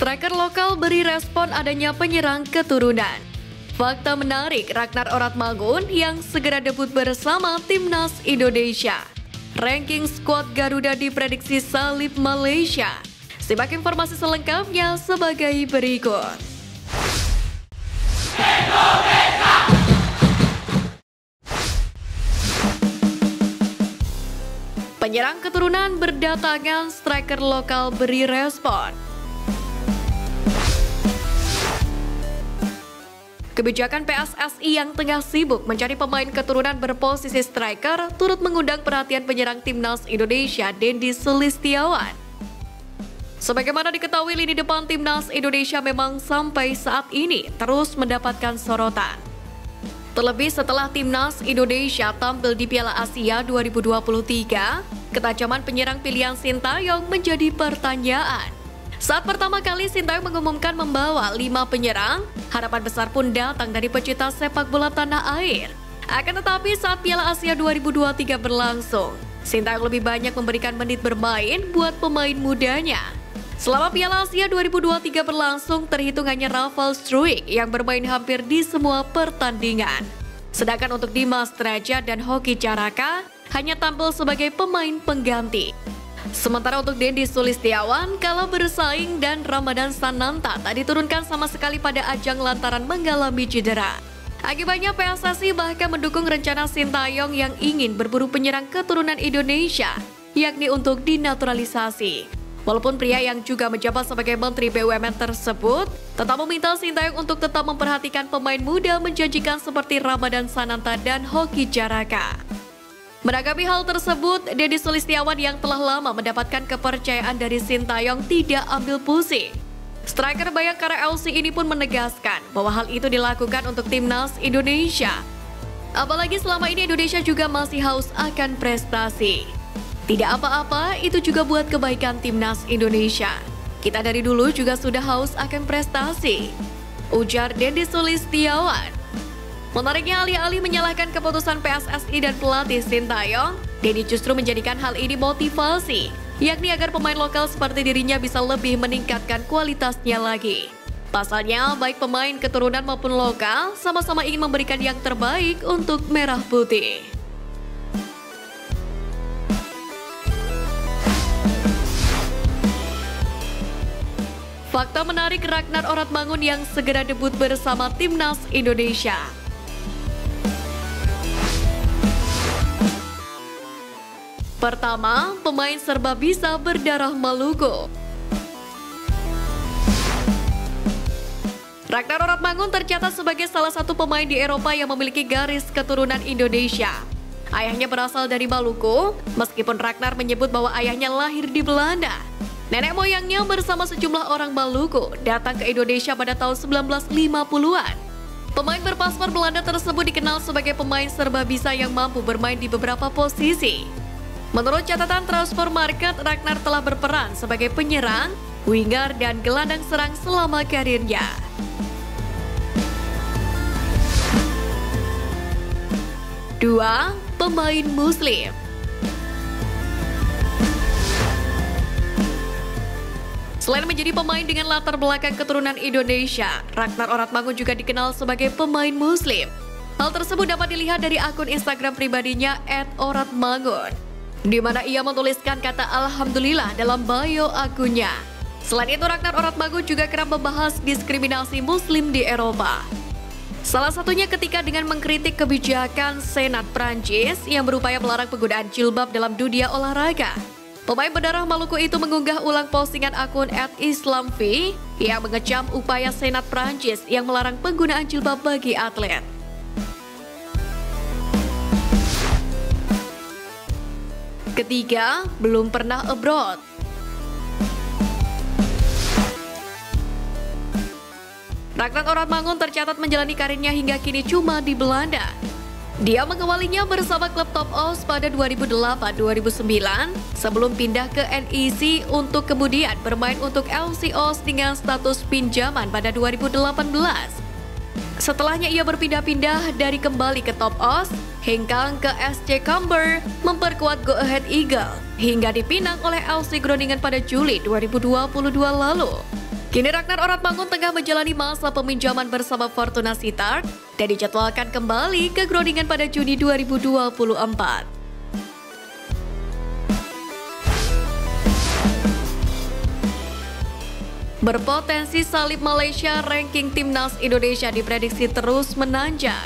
Striker lokal beri respon adanya penyerang keturunan. Fakta menarik Ragnar Oratmangun yang segera debut bersama Timnas Indonesia. Ranking skuad Garuda diprediksi salib Malaysia. Simak informasi selengkapnya sebagai berikut. Penyerang keturunan berdatangan, striker lokal beri respon. Kebijakan PSSI yang tengah sibuk mencari pemain keturunan berposisi striker turut mengundang perhatian penyerang Timnas Indonesia Dendi Sulistiawan. Sebagaimana diketahui, lini depan Timnas Indonesia memang sampai saat ini terus mendapatkan sorotan. Terlebih setelah Timnas Indonesia tampil di Piala Asia 2023, ketajaman penyerang pilihan Sintayong menjadi pertanyaan. Saat pertama kali Sintayong mengumumkan membawa 5 penyerang, harapan besar pun datang dari pecinta sepak bola tanah air. Akan tetapi saat Piala Asia 2023 berlangsung, Sintayong lebih banyak memberikan menit bermain buat pemain mudanya. Selama Piala Asia 2023 berlangsung, terhitung hanya Rafal Struijk yang bermain hampir di semua pertandingan. Sedangkan untuk Dimas Derajat dan Hoki Caraka hanya tampil sebagai pemain pengganti. Sementara untuk Dendi Sulistiawan kalah bersaing dan Ramadan Sananta tak diturunkan sama sekali pada ajang lantaran mengalami cedera. Akibatnya PSSI bahkan mendukung rencana Sintayong yang ingin berburu penyerang keturunan Indonesia, yakni untuk dinaturalisasi. Walaupun pria yang juga menjabat sebagai Menteri BUMN tersebut tetap meminta Sintayong untuk tetap memperhatikan pemain muda menjanjikan seperti Ramadan Sananta dan Hoki Caraka. Menanggapi hal tersebut, Dendi Sulistiawan yang telah lama mendapatkan kepercayaan dari Sintayong tidak ambil pusing. Striker Bayangkara FC ini pun menegaskan bahwa hal itu dilakukan untuk Timnas Indonesia. Apalagi selama ini Indonesia juga masih haus akan prestasi. Tidak apa-apa, itu juga buat kebaikan Timnas Indonesia. Kita dari dulu juga sudah haus akan prestasi, ujar Dendi Sulistiawan. Menariknya, alih-alih menyalahkan keputusan PSSI dan pelatih Sintayong, Dendi justru menjadikan hal ini motivasi, yakni agar pemain lokal seperti dirinya bisa lebih meningkatkan kualitasnya lagi. Pasalnya, baik pemain keturunan maupun lokal sama-sama ingin memberikan yang terbaik untuk Merah Putih. Fakta menarik Ragnar Oratmangun yang segera debut bersama Timnas Indonesia. Pertama, pemain serba bisa berdarah Maluku. Ragnar Oratmangun tercatat sebagai salah satu pemain di Eropa yang memiliki garis keturunan Indonesia. Ayahnya berasal dari Maluku, meskipun Ragnar menyebut bahwa ayahnya lahir di Belanda. Nenek moyangnya bersama sejumlah orang Maluku datang ke Indonesia pada tahun 1950-an. Pemain berpaspor Belanda tersebut dikenal sebagai pemain serba bisa yang mampu bermain di beberapa posisi. Menurut catatan Transfer Market, Ragnar telah berperan sebagai penyerang, winger, dan gelandang serang selama karirnya. Dua, pemain Muslim. Selain menjadi pemain dengan latar belakang keturunan Indonesia, Ragnar Oratmangun juga dikenal sebagai pemain Muslim. Hal tersebut dapat dilihat dari akun Instagram pribadinya @oratmangun, di mana ia menuliskan kata Alhamdulillah dalam bio akunnya. Selain itu, Ragnar Oratmangun juga kerap membahas diskriminasi Muslim di Eropa. Salah satunya ketika dengan mengkritik kebijakan Senat Prancis yang berupaya melarang penggunaan jilbab dalam dunia olahraga. Pemain berdarah Maluku itu mengunggah ulang postingan akun @islamvi yang mengecam upaya Senat Prancis yang melarang penggunaan jilbab bagi atlet. Ketiga, belum pernah abroad. Ragnar Oratmangun tercatat menjalani karirnya hingga kini cuma di Belanda. Dia mengawalinya bersama klub Top Os pada 2008-2009 sebelum pindah ke NEC untuk kemudian bermain untuk FC Os dengan status pinjaman pada 2018. Setelahnya ia berpindah-pindah dari kembali ke Top Os, hengkang ke SC Camber, memperkuat Go Ahead Eagle, hingga dipinang oleh FC Groningen pada Juli 2022 lalu. Kini Ragnar Oratmangun tengah menjalani masa peminjaman bersama Fortuna Sittard dan dijadwalkan kembali ke Groningen pada Juni 2024. Berpotensi salib Malaysia, ranking timnas Indonesia diprediksi terus menanjak.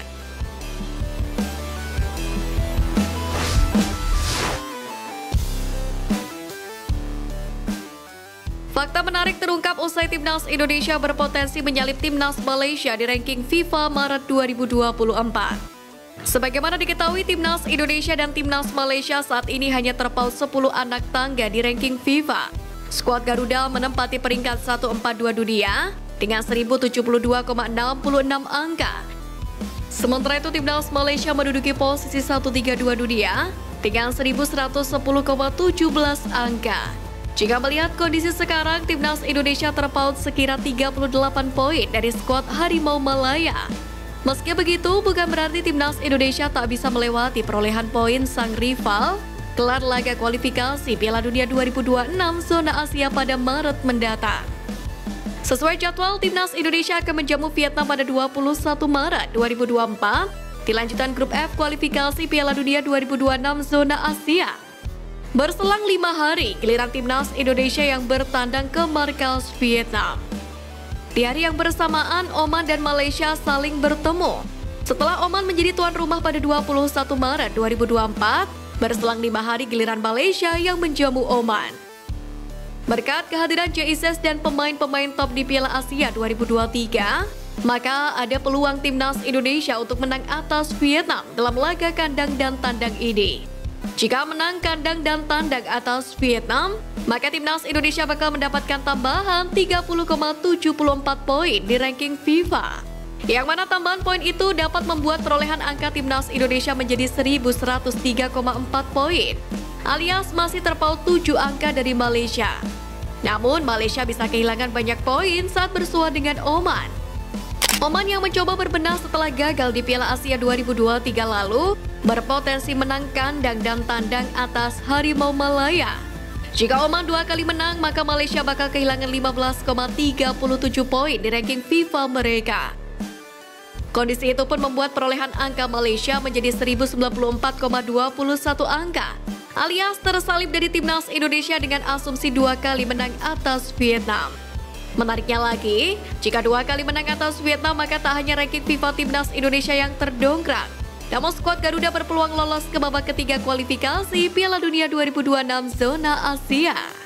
Fakta menarik terungkap usai timnas Indonesia berpotensi menyalip timnas Malaysia di ranking FIFA Maret 2024. Sebagaimana diketahui, timnas Indonesia dan timnas Malaysia saat ini hanya terpaut 10 anak tangga di ranking FIFA. Skuad Garuda menempati peringkat 142 dunia dengan 1072,66 angka. Sementara itu timnas Malaysia menduduki posisi 132 dunia dengan 1110,17 angka. Jika melihat kondisi sekarang, timnas Indonesia terpaut sekira 38 poin dari skuad Harimau Malaya. Meski begitu, bukan berarti timnas Indonesia tak bisa melewati perolehan poin sang rival gelar laga kualifikasi Piala Dunia 2026 zona Asia pada Maret mendatang. Sesuai jadwal, timnas Indonesia akan menjamu Vietnam pada 21 Maret 2024 di lanjutan grup F kualifikasi Piala Dunia 2026 zona Asia. Berselang 5 hari, giliran timnas Indonesia yang bertandang ke markas Vietnam. Di hari yang bersamaan, Oman dan Malaysia saling bertemu. Setelah Oman menjadi tuan rumah pada 21 Maret 2024, berselang 5 hari giliran Malaysia yang menjamu Oman. Berkat kehadiran JICES dan pemain-pemain top di Piala Asia 2023, maka ada peluang timnas Indonesia untuk menang atas Vietnam dalam laga kandang dan tandang ini. Jika menang kandang dan tandang atas Vietnam, maka timnas Indonesia bakal mendapatkan tambahan 30,74 poin di ranking FIFA. Yang mana tambahan poin itu dapat membuat perolehan angka timnas Indonesia menjadi 1103,4 poin, alias masih terpaut 7 angka dari Malaysia. Namun Malaysia bisa kehilangan banyak poin saat bersua dengan Oman. Oman yang mencoba berbenah setelah gagal di Piala Asia 2023 lalu, berpotensi menang kandang dan tandang atas Harimau Malaya. Jika Oman 2 kali menang, maka Malaysia bakal kehilangan 15,37 poin di ranking FIFA mereka. Kondisi itu pun membuat perolehan angka Malaysia menjadi 1094,21 angka, alias tersalib dari timnas Indonesia dengan asumsi 2 kali menang atas Vietnam. Menariknya lagi, jika 2 kali menang atas Vietnam, maka tak hanya ranking FIFA timnas Indonesia yang terdongkrak, namun skuad Garuda berpeluang lolos ke babak ketiga kualifikasi Piala Dunia 2026 zona Asia.